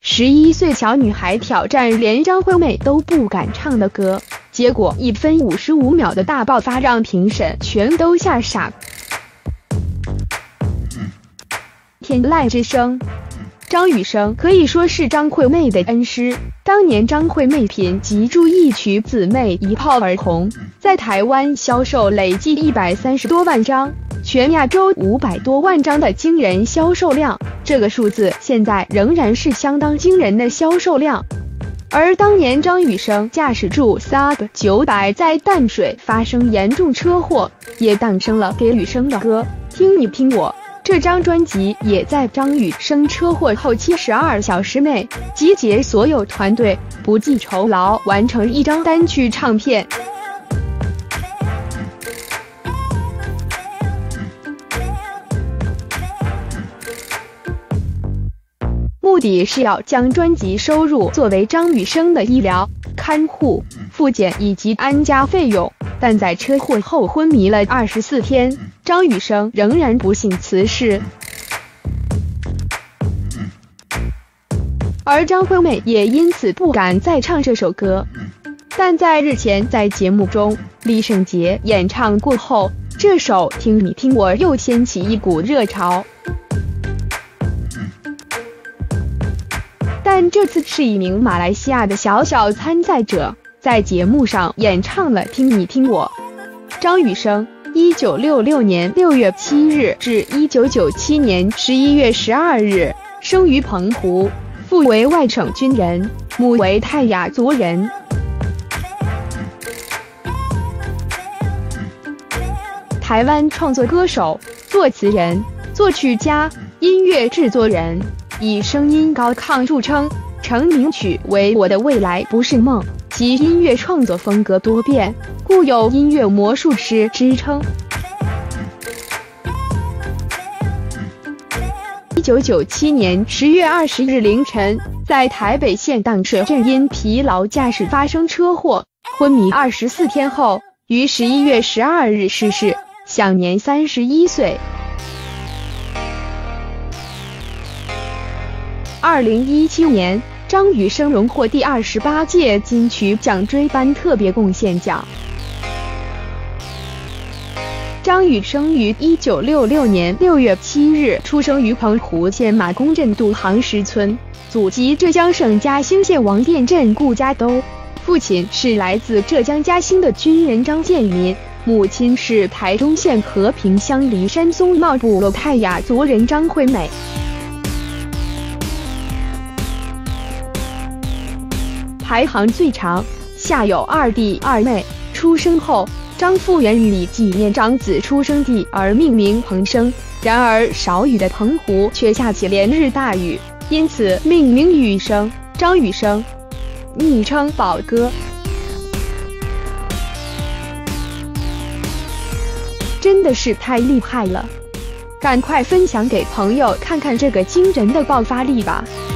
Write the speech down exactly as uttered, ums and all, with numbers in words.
十一岁小女孩挑战连张惠妹都不敢唱的歌，结果一分五十五秒的大爆发让评审全都吓傻。天籁之声，张雨生可以说是张惠妹的恩师。当年张惠妹凭藉住一曲《姊妹》一炮而红，在台湾销售累计一百三十多万张，全亚洲五百多万张的惊人销售量。这个数字现在仍然是相当惊人的销售量。而当年张雨生驾驶住 S A B 九百在淡水发生严重车祸，也诞生了给雨生的歌《听你听我》。这张专辑也在张雨生车祸后七十二小时内集结所有团队，不计酬劳完成一张单曲唱片。目的是要将专辑收入作为张雨生的医疗、看护、复检以及安家费用。但在车祸后昏迷了二十四天，张雨生仍然不幸辞世。而张惠妹也因此不敢再唱这首歌。但在日前在节目中，李圣杰演唱过后，这首《听你听我》又掀起一股热潮。但这次是一名马来西亚的小小参赛者在节目上演唱了《听你听我》。张雨生，一九六六年六月七日至一九九七年十一月十二日，生于澎湖，父为外省军人，母为泰雅族人。台湾创作歌手、作词人、作曲家、音乐制作人，以声音高亢著称，成名曲为《我的未来不是梦》。其音乐创作风格多变，故有音乐魔术师之称。一九九七年十月二十日凌晨，在台北县淡水镇因疲劳驾驶发生车祸，昏迷二十四天后，于十一月十二日逝世，享年三十一岁。二零一七年。张雨生荣获第二十八届金曲奖追颁特别贡献奖。张雨生于一九六六年六月七日出生于澎湖县马公镇杜行石村，祖籍浙江省嘉兴县王店镇顾家兜，父亲是来自浙江嘉兴的军人张建民，母亲是台中县和平乡梨山松茂部落泰雅族人张惠美。排行最长，下有二弟二妹。出生后，张复原以纪念长子出生地而命名彭生。然而少雨的澎湖却下起连日大雨，因此命名雨生。张雨生，昵称宝哥。真的是太厉害了，赶快分享给朋友看看这个惊人的爆发力吧。